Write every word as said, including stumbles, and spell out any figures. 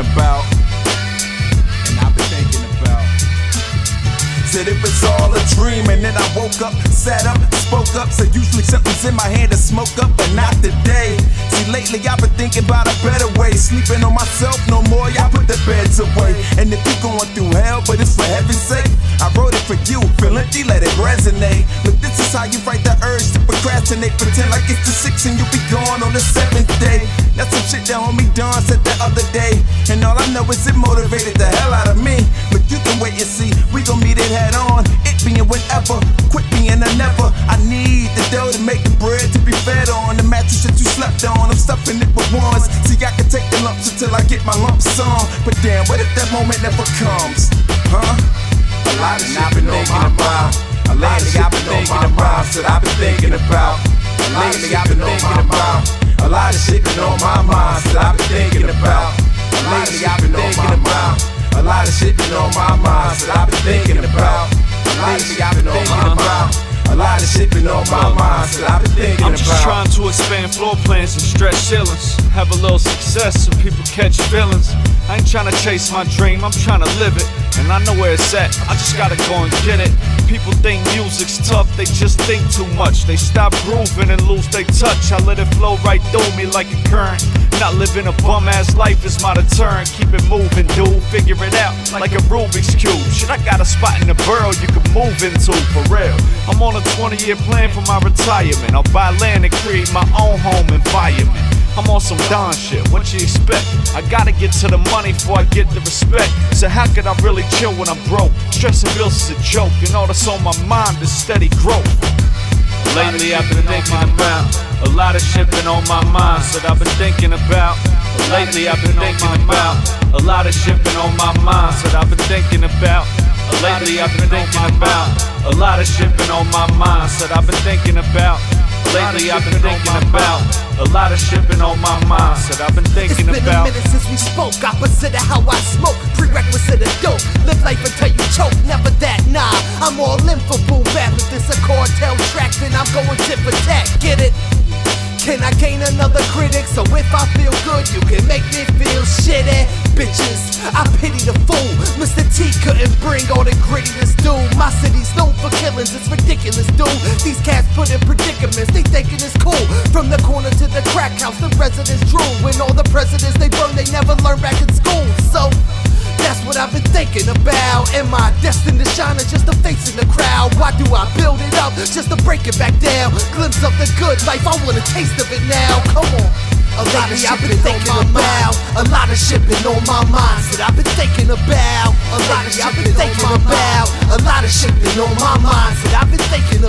about. And I've been thinking about. Said it was all a dream, and then I woke up, sat up, spoke up. So usually something's in my hand to smoke up, but not today. See, lately I've been thinking about a better way. Sleeping on myself no more, y'all put the beds away. And if you're going through hell, but it's for heaven's sake, I wrote it for you, feel empty, let it resonate. Look, this is how you fight the urge to procrastinate. Pretend like it's the sixth and you'll be gone on the seventh day. That's some shit that homie Don said the other day, and all I know is it motivated the hell out of me. But you can wait and see, we gon' meet it head on. It being whenever, quit being a never. I need the dough to make the bread to be fed on. The mattress that you slept on, I'm stuffing it with ones. See, I can take the lumps until I get my lump sum. But damn, what if that moment never comes? Huh? A lot of shit I've been thinking about. Lately I've been thinking about. Said I've been thinking about. Lately I've been thinking about. A lot of shit been on my mind. Said I've been thinking about. Lately I've been thinking about. A lot of shit been on my mind. Said I've been thinking about. Lately I've been thinking about. A lot of shit been on my mind. Said I've been thinking about. I'm just trying to expand floor plans and stretch ceilings. Have a little success so people catch feelings. I ain't trying to chase my dream, I'm trying to live it. And I know where it's at, I just gotta go and get it. People think music's tough, they just think too much. They stop grooving and lose their touch. I let it flow right through me like a current. Not living a bum-ass life is my deterrent. Keep it moving, dude, figure it out like a Rubik's Cube. Shit, I got a spot in the borough you can move into, for real. I'm on a twenty-year plan for my retirement. I'll buy land and create my own home environment. I'm on some Don shit, what you expect? I gotta get to the money before I get the respect. So how could I really chill when I'm broke? Stressing bills is a joke, and all that's on my mind is steady growth. Lately I've been thinking about a lot of shit been on my mind. Said I've been thinking about. Lately I've been thinking about a lot of shit been on my mind. Said I've been thinking about. Lately I've been thinking about a lot of shit been on my mind. Said I've been thinking about. Lately I've been thinking about a lot of shit been on my mind. Said I've been thinking about. It's been a minute since we spoke. Opposite of how I smoke. Prerequisite of dope. Live life until you choke. Never that, nah. I'm all in for boom bap. If it's a cartel track, then I'm going tip for tat. Get it? Can I gain another critic? So if I feel good, you can make me feel shitty. Bitches, I pity the fool. Mister T couldn't bring all the grittiness, dude. My city's known for killings, it's ridiculous, dude. These cats put in predicaments, they thinking it's cool. From the corner to the crack house, the residents drool. When all the presidents they burn, they never learn back in school. So that's what I've been thinking about. Am I destined to shine or just a face in the crowd? Why do I build it up just to break it back down? Glimpse of the good life, I want a taste of it now. Come on. A lot of shit I've been thinking about. A lot of shit been on my mind. Said I've been thinking about. A lot of shit I've been thinking about. A lot of shit been on my mind. Said I've been thinking